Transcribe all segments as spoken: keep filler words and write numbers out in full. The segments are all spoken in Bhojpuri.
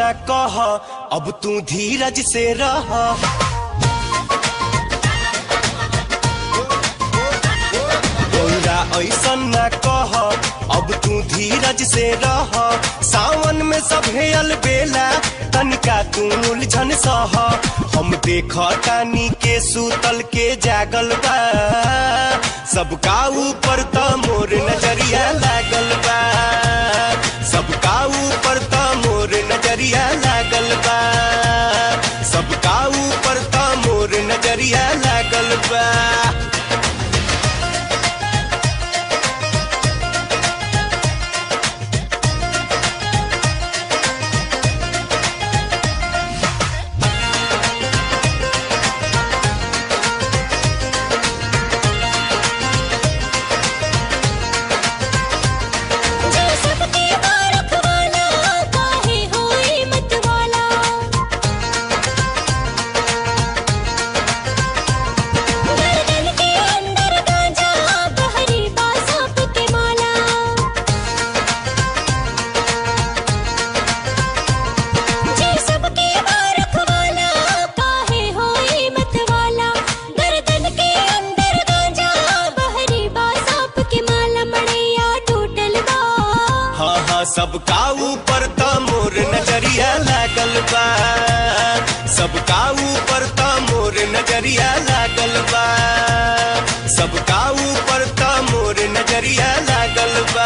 ना कह, अब तू धीरज से रह। गौरा ऐसा ना कह, अब तू धीरज से रह। सावन में सभे अलबेला, तनिका तू उलझन सह। हम देखा तानी के सूतल के जागल बा, सबका ऊपर त मोर नजरिया लागल बा। सबका ऊपर त मोर नजरिया लागल बा। सबका ऊपर त मोर नजरिया लागल बा। सबका ऊपर त मोर नजरिया लागल बा। सबका ऊपर त मोर नजरिया लागल बा। सबका ऊपर त मोर नजरिया लागल बा।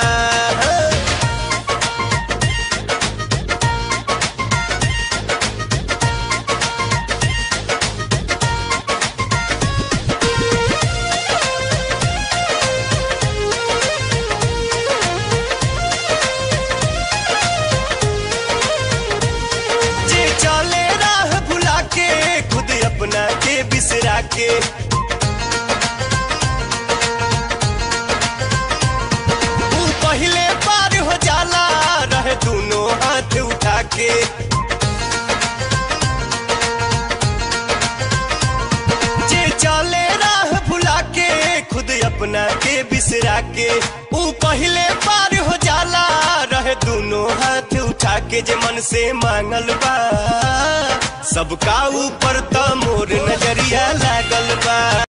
अपना के बिसरा के तू पहले पार हो जाला, रहे दोनों हाथ उठा के। जे चले राह भुला के, खुद अपना के बिसरा के। ऊ पहले पार हो जाला, रहे दोनों हाथ उठा के। जे मन से मांगल बा, सबका ऊपर त मोर नजरिया लागल बा।